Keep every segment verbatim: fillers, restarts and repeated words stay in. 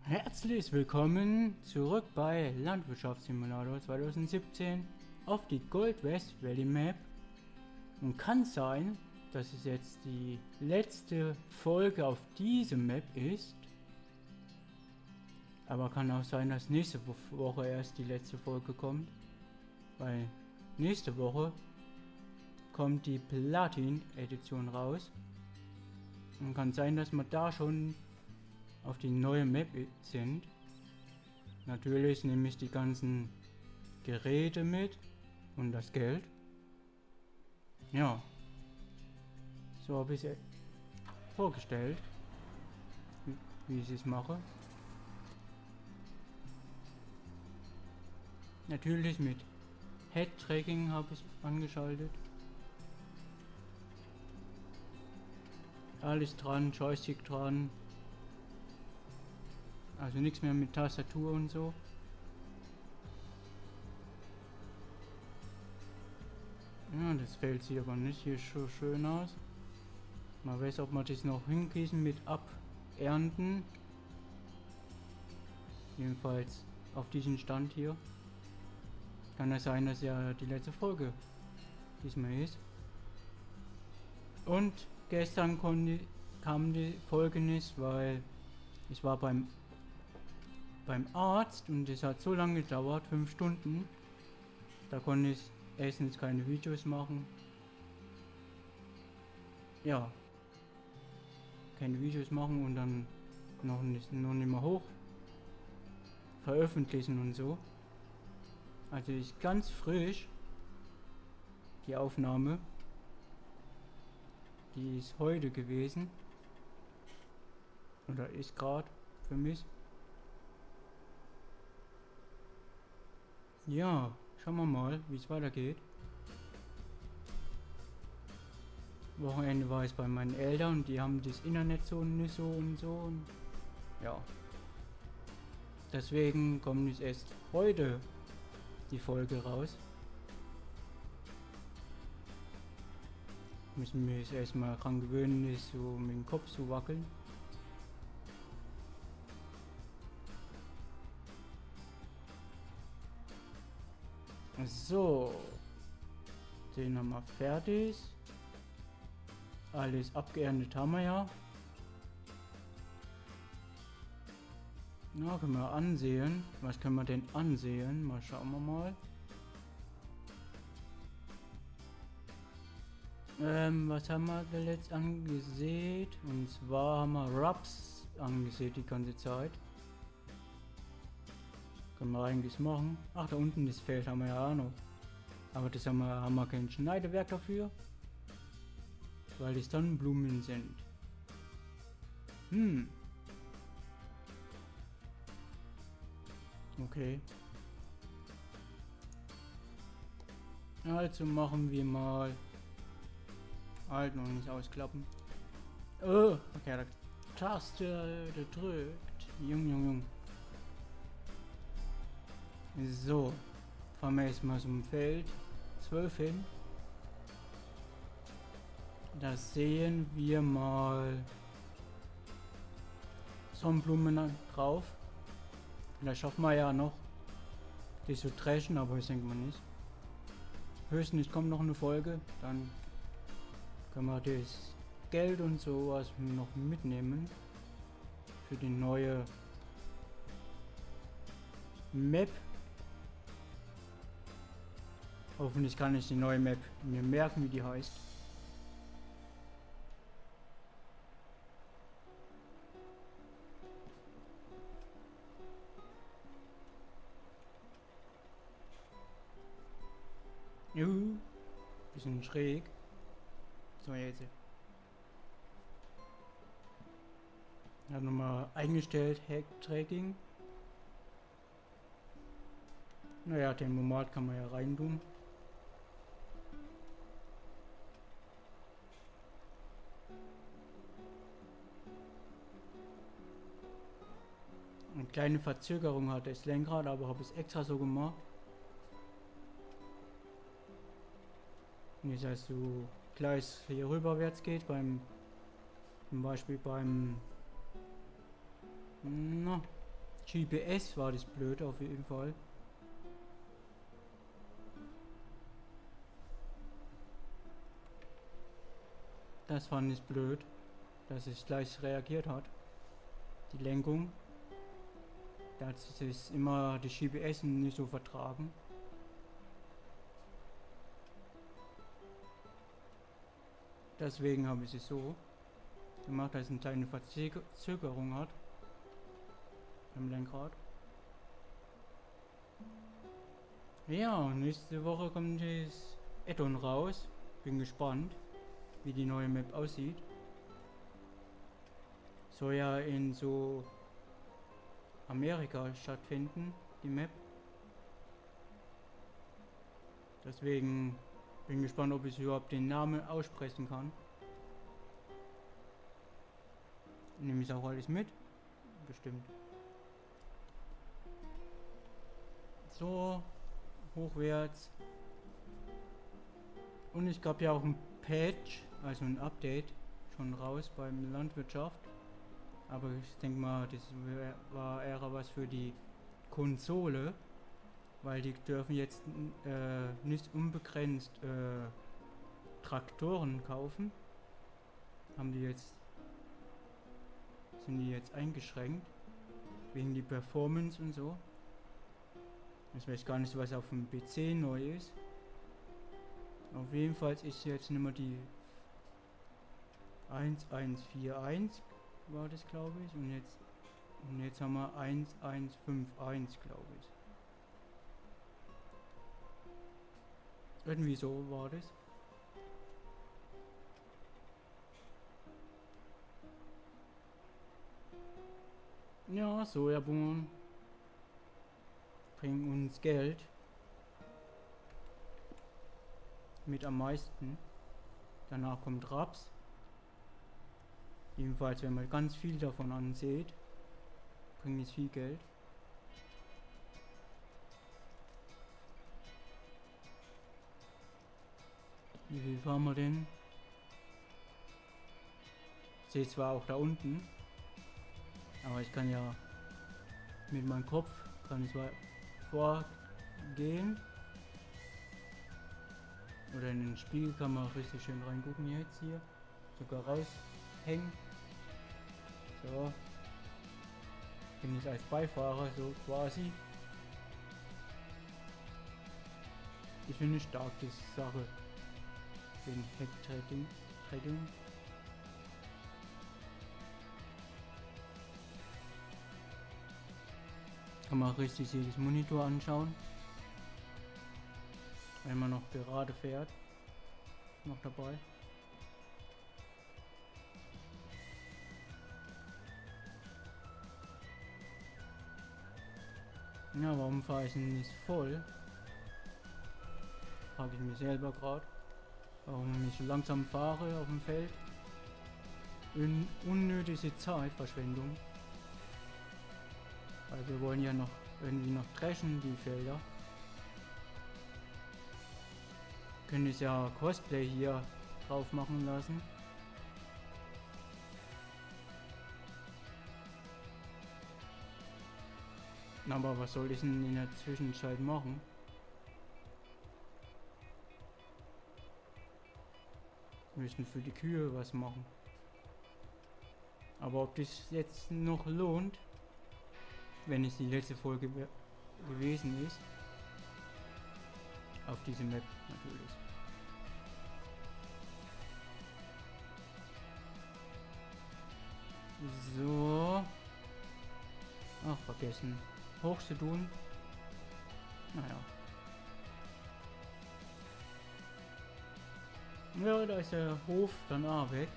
Herzlich willkommen zurück bei Landwirtschaftssimulator zwanzig siebzehn auf die Gold West Valley Map. Und kann sein, dass es jetzt die letzte Folge auf diese Map ist. Aber kann auch sein, dass nächste Woche erst die letzte Folge kommt. Weil nächste Woche kommt die Platin-Edition raus. Und kann sein, dass wir da schon auf die neue Map sind. Natürlich nehme ich die ganzen Geräte mit und das Geld. Ja, so habe ich es vorgestellt, wie ich es mache. Natürlich mit Head-Tracking habe ich angeschaltet. Alles dran, Joystick dran. Also nichts mehr mit Tastatur und so. Ja, das Feld sieht aber nicht hier so schön aus. Mal weiß, ob wir das noch hinkriegen mit Abernten. Jedenfalls auf diesem Stand hier. Kann es sein, dass ja die letzte Folge diesmal ist. Und gestern die, kam die Folge nicht, weil ich war beim beim Arzt und es hat so lange gedauert, fünf Stunden. Da konnte ich erstens keine Videos machen. Ja, keine Videos machen und dann noch nicht, noch nicht mehr hoch veröffentlichen und so. Also ist ganz frisch die Aufnahme. Die ist heute gewesen. Oder ist gerade für mich. Ja, schauen wir mal, wie es weitergeht. Wochenende war ich bei meinen Eltern und die haben das Internet so nicht so und so. Und ja. Deswegen kommt nicht erst heute die Folge raus. Müssen wir jetzt erstmal dran gewöhnen, nicht so mit dem Kopf zu wackeln. So, den haben wir fertig. Alles abgeerntet haben wir ja. Na, können wir ansehen. Was können wir denn ansehen? Mal schauen wir mal. Ähm, was haben wir da letzt angesehen? Und zwar haben wir Raps angesehen die ganze Zeit. Können wir eigentlich machen. Ach, da unten das Feld haben wir ja auch noch. Aber das haben wir, haben wir kein Schneidewerk dafür. Weil die Sonnenblumen sind. Hm. Okay. Also machen wir mal. Halt, noch nicht ausklappen. Oh, okay, die Taste gedrückt. Jung, jung, jung. So, fahren wir jetzt mal zum Feld zwölf hin. Da sehen wir mal Sonnenblumen drauf. Vielleicht schaffen wir ja noch, die zu dreschen, aber ich denke mal nicht. Höchstens kommt noch eine Folge, dann können wir das Geld und sowas noch mitnehmen für die neue Map. Hoffentlich kann ich die neue Map mir merken, wie die heißt. Juhu. Bisschen schräg. So, jetzt. Ich habe nochmal eingestellt, Hack-Tracking. Naja, den Moment kann man ja rein tun. Eine kleine Verzögerung hat das Lenkrad, aber habe ich es extra so gemacht. Nicht, dass du gleich hier rüberwärts geht, beim zum Beispiel beim na, G P S war das blöd auf jeden Fall. Das fand ich blöd, dass es gleich reagiert hat. Die Lenkung. Da hat sich immer die G P S nicht so vertragen. Deswegen habe ich es so gemacht, dass es eine kleine Verzögerung hat am Lenkrad. Ja, nächste Woche kommt das Add-on raus. Bin gespannt, wie die neue Map aussieht. Soll ja in so Amerika stattfinden, die Map. Deswegen bin gespannt, ob ich überhaupt den Namen aussprechen kann. Nehme ich auch alles mit? Bestimmt. So, hochwärts. Und ich gab ja auch ein Patch, also ein Update, schon raus beim Landwirtschaft. Aber ich denke mal, das war eher was für die Konsole, weil die dürfen jetzt äh, nicht unbegrenzt äh, Traktoren kaufen. Haben die jetzt, sind die jetzt eingeschränkt wegen die Performance und so. Ich weiß gar nicht, was auf dem P C neu ist. Auf jeden Fall ist jetzt nicht mehr die eins eins vier eins war das, glaube ich, und jetzt und jetzt haben wir eins eins fünf eins, glaube ich. Irgendwie so war das. Ja, Sojabohnen bringen uns Geld. Mit am meisten. Danach kommt Raps. Jedenfalls, wenn man ganz viel davon ansieht, bringt es viel Geld. Wie viel fahren wir denn? Ich sehe zwar auch da unten, aber ich kann ja mit meinem Kopf kann ich vorgehen. Oder in den Spiegel kann man richtig schön reingucken jetzt hier. Sogar raushängen. So. Bin ich als Beifahrer so quasi. Ich finde eine starke Sache. Den Hecktracking. Tracking. Kann man richtig jedes Monitor anschauen. Wenn man noch gerade fährt. Noch dabei. Ja, warum fahre ich denn nicht voll? Frage ich mich selber gerade. Warum ich so langsam fahre auf dem Feld. Un unnötige Zeitverschwendung. Weil wir wollen ja noch irgendwie noch dreschen, die Felder. Können ich ja Cosplay hier drauf machen lassen. Aber was soll ich denn in der Zwischenzeit machen? Wir müssen für die Kühe was machen. Aber ob das jetzt noch lohnt, wenn es die letzte Folge gewesen ist, auf diese Map natürlich. So. Ach, vergessen. Hoch zu tun. Naja. Ja, da ist der Hof dann auch weg.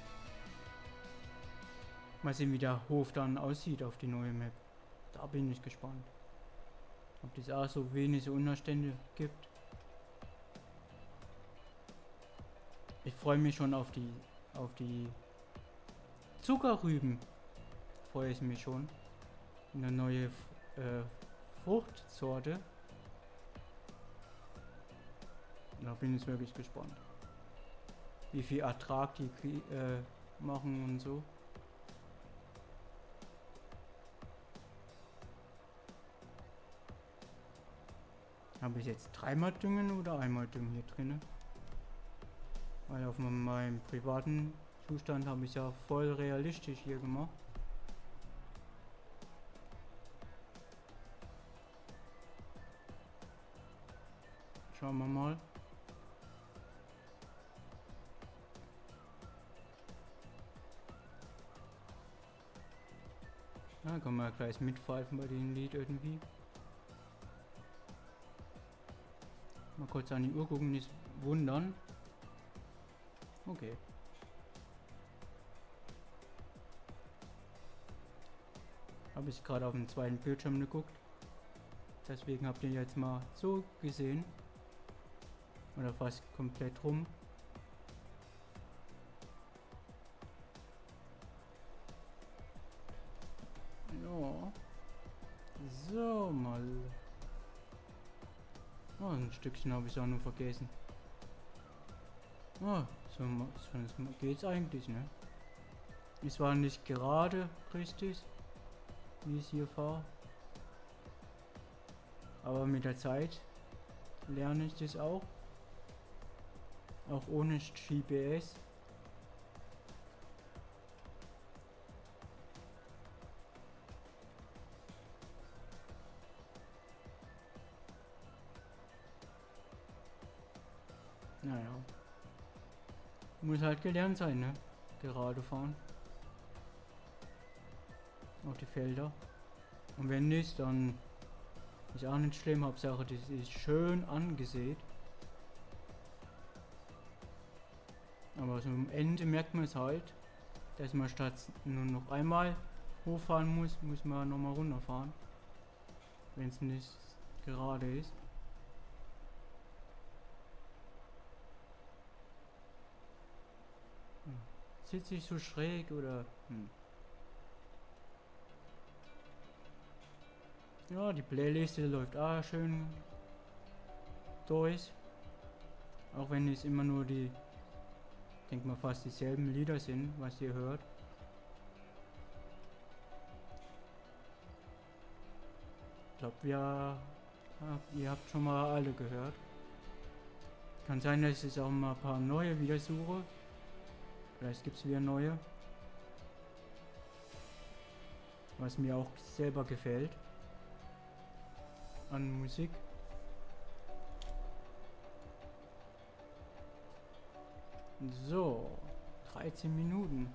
Mal sehen, wie der Hof dann aussieht auf die neue Map. Da bin ich gespannt. Ob es auch so wenige Unterstände gibt. Ich freue mich schon auf die auf die Zuckerrüben. Freue ich mich schon. Eine neue äh, Fruchtsorte. Da bin ich wirklich gespannt. Wie viel Ertrag die äh, machen und so. Habe ich jetzt dreimal Düngen oder einmal Düngen hier drin? Weil auf meinem privaten Zustand habe ich ja voll realistisch hier gemacht. Schauen wir mal. Na, kann man ja gleich mitpfeifen bei dem Lied irgendwie. Mal kurz an die Uhr gucken, nicht wundern. Okay. Habe ich gerade auf dem zweiten Bildschirm geguckt. Deswegen habt ihr jetzt mal so gesehen. Oder fast komplett rum. Ja. So, mal. Oh, ein Stückchen habe ich auch nur vergessen. Oh, so, sonst geht's eigentlich, ne? Es war nicht gerade richtig, wie ich hier fahre. Aber mit der Zeit lerne ich das auch. Auch ohne G P S. Naja. Muss halt gelernt sein, ne? Gerade fahren. Auf die Felder. Und wenn nicht, dann ist auch nicht schlimm. Hauptsache, das ist schön angesehen. Aber so am Ende merkt man es halt, dass man statt nur noch einmal hochfahren muss, muss man nochmal runterfahren. Wenn es nicht gerade ist. Hm. Sitze ich so schräg oder... Hm. Ja, die Playliste läuft auch schön durch. Auch wenn es immer nur die... Ich denke mal fast dieselben Lieder sind, was ihr hört. Ich glaube, wir, ihr habt schon mal alle gehört. Kann sein, dass ich auch mal ein paar neue wieder suche. Vielleicht gibt es wieder neue. Was mir auch selber gefällt. An Musik. So, dreizehn Minuten.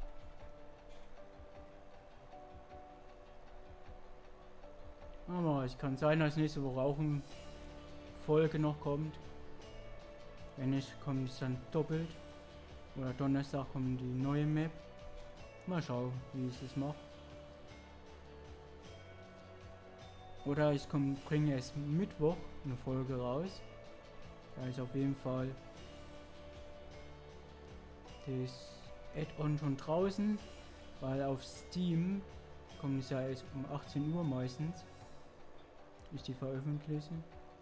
Aber es kann sein, dass nächste Woche auch eine Folge noch kommt. Wenn nicht, kommt es dann doppelt. Oder Donnerstag kommt die neue Map. Mal schauen, wie ich es mache. Oder ich bringe erst Mittwoch eine Folge raus. Da ist auf jeden Fall das Add-on schon draußen, weil auf Steam kommt es ja erst um achtzehn Uhr meistens. Ich die veröffentliche.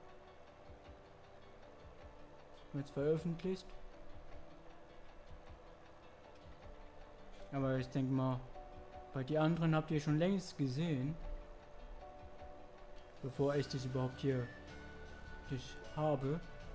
Wird veröffentlicht. Aber ich denke mal, bei die anderen habt ihr schon längst gesehen. Bevor ich das überhaupt hier dich habe.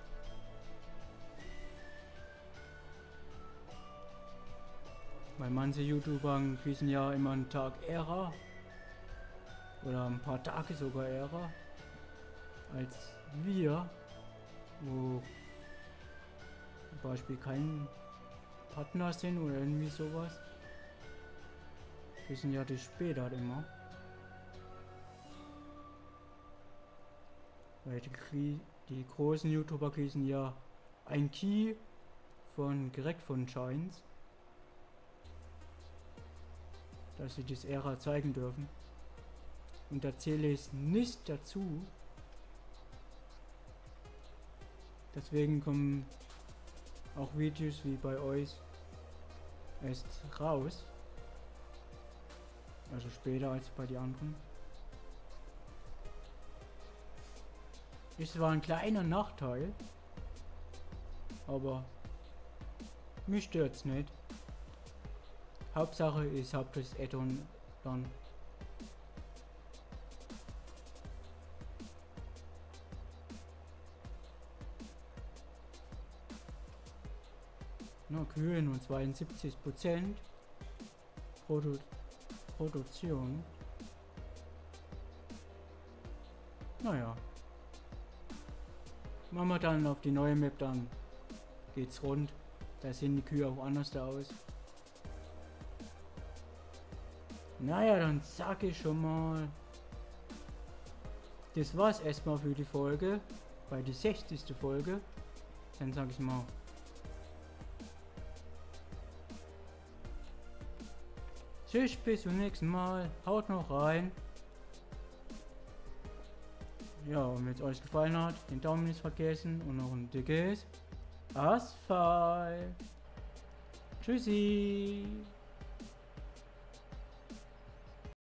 Weil manche YouTuber wissen ja immer einen Tag eher. Oder ein paar Tage sogar eher. Als wir. Wo zum Beispiel kein Partner sind oder irgendwie sowas. Wissen ja das später immer. Weil die, die großen YouTuber kriegen ja ein Key von direkt von Giants, dass sie das Ära zeigen dürfen. Und da zähle ich nicht dazu. Deswegen kommen auch Videos wie bei euch erst raus. Also später als bei den anderen. Ist zwar ein kleiner Nachteil, aber mich stört's nicht. Hauptsache ich hab das Add-on dann. Na, Kühe nur zweiundsiebzig Prozent Produ Produktion. Naja. Machen wir dann auf die neue Map, dann geht's rund. Da sehen die Kühe auch anders da aus. Naja, dann sag ich schon mal. Das war's erstmal für die Folge. Bei der sechzigsten Folge. Dann sag ich mal. Tschüss, bis zum nächsten Mal. Haut noch rein. Ja, und wenn es euch gefallen hat, den Daumen nicht vergessen und noch ein dickes Asphalt. Tschüssi.